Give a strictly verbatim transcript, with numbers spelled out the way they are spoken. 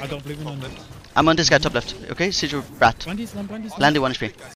I don't believe in on it. I'm on this guy top left. Okay, Syczubat. twenties, one twenties. Landy one H P.